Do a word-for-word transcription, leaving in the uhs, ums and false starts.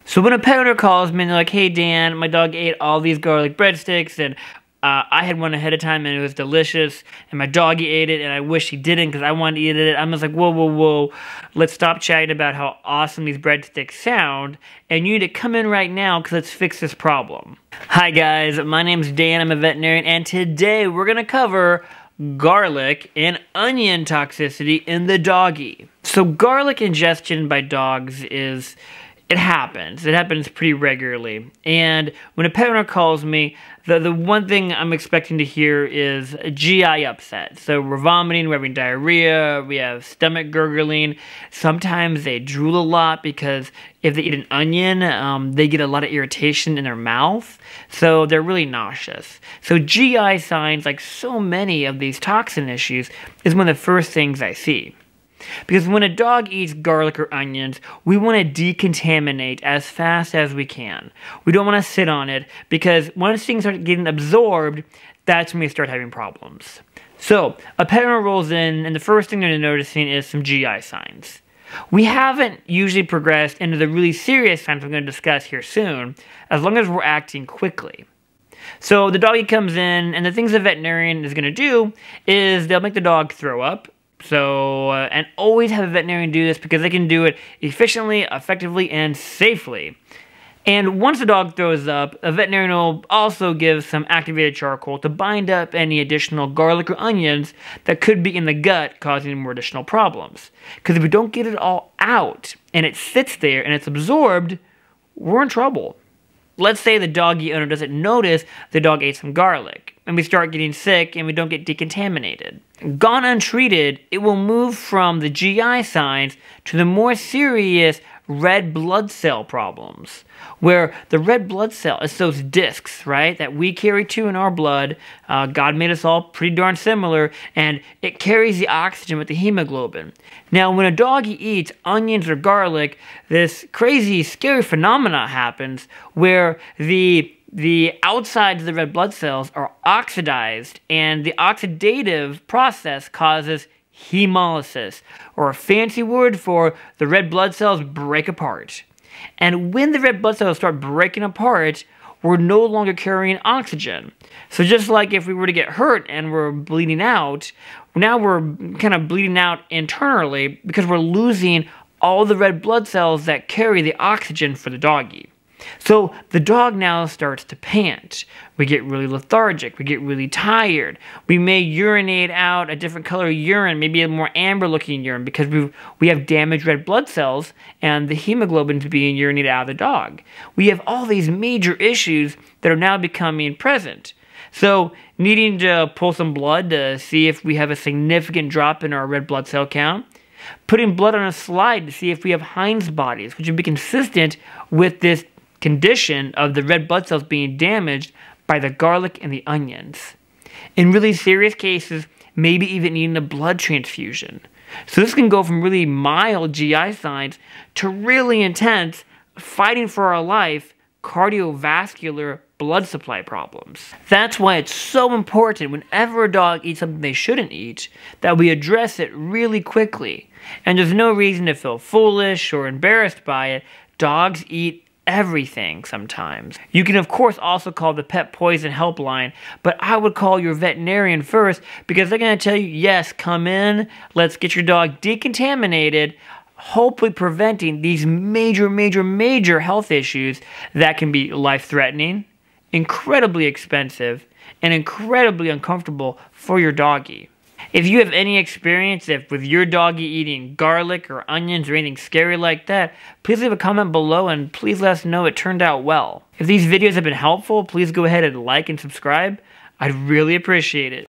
So when a pet owner calls me and they're like, hey Dan, my dog ate all these garlic breadsticks and uh, I had one ahead of time and it was delicious and my doggy ate it and I wish he didn't because I wanted to eat it. I'm just like, whoa, whoa, whoa, let's stop chatting about how awesome these breadsticks sound and you need to come in right now because let's fix this problem. Hi guys, my name's Dan, I'm a veterinarian, and today we're going to cover garlic and onion toxicity in the doggy. So garlic ingestion by dogs is... It happens. It happens pretty regularly. And when a pet owner calls me, the, the one thing I'm expecting to hear is a G I upset. So we're vomiting, we're having diarrhea, we have stomach gurgling. Sometimes they drool a lot because if they eat an onion, um, they get a lot of irritation in their mouth. So they're really nauseous. So G I signs, like so many of these toxin issues, is one of the first things I see. Because when a dog eats garlic or onions, we want to decontaminate as fast as we can. We don't want to sit on it because once things start getting absorbed, that's when we start having problems. So, a pet owner rolls in and the first thing they're noticing is some G I signs. We haven't usually progressed into the really serious signs we're going to discuss here soon, as long as we're acting quickly. So, the doggy comes in and the things the veterinarian is going to do is they'll make the dog throw up. So, uh, and always have a veterinarian do this because they can do it efficiently, effectively, and safely. And once the dog throws up, a veterinarian will also give some activated charcoal to bind up any additional garlic or onions that could be in the gut causing more additional problems. Because if we don't get it all out and it sits there and it's absorbed, we're in trouble. Let's say the doggy owner doesn't notice the dog ate some garlic, and we start getting sick and we don't get decontaminated. Gone untreated, it will move from the G I signs to the more serious red blood cell problems, where the red blood cell is those discs, right, that we carry too in our blood. Uh, God made us all pretty darn similar, and it carries the oxygen with the hemoglobin. Now, when a doggy eats onions or garlic, this crazy, scary phenomena happens where the the outsides of the red blood cells are oxidized, and the oxidative process causes hemolysis, or a fancy word for the red blood cells break apart. And when the red blood cells start breaking apart, we're no longer carrying oxygen. So just like if we were to get hurt and we're bleeding out, now we're kind of bleeding out internally because we're losing all the red blood cells that carry the oxygen for the doggy. So the dog now starts to pant. We get really lethargic. We get really tired. We may urinate out a different color urine, maybe a more amber looking urine because we we have damaged red blood cells and the hemoglobin is being urinated out of the dog. We have all these major issues that are now becoming present. So needing to pull some blood to see if we have a significant drop in our red blood cell count. Putting blood on a slide to see if we have Heinz bodies, which would be consistent with this condition of the red blood cells being damaged by the garlic and the onions. In really serious cases, maybe even needing a blood transfusion. So this can go from really mild G I signs to really intense, fighting for our life, cardiovascular blood supply problems. That's why it's so important whenever a dog eats something they shouldn't eat, that we address it really quickly. And there's no reason to feel foolish or embarrassed by it. Dogs eat everything sometimes. You can of course also call the pet poison helpline, but I would call your veterinarian first because they're going to tell you, yes, come in, let's get your dog decontaminated, hopefully preventing these major, major, major health issues that can be life-threatening, incredibly expensive, and incredibly uncomfortable for your doggy. If you have any experience if with your doggy eating garlic or onions or anything scary like that, please leave a comment below and please let us know it turned out well. If these videos have been helpful, please go ahead and like and subscribe. I'd really appreciate it.